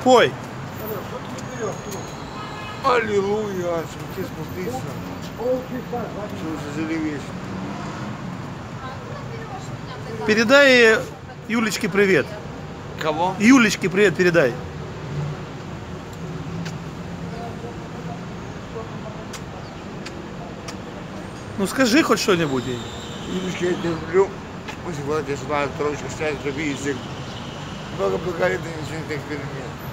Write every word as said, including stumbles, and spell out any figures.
Пой. Аллилуйя, смотри, спуститься. Что за вещь? Передай Юлечке привет. Кого? Юлечке привет передай. Ну скажи хоть что-нибудь ей. Юлечка, я тебя люблю. Пусть Влад, я желаю троечку счастья, любви и всех. Много благодарен, ничего не так перемен.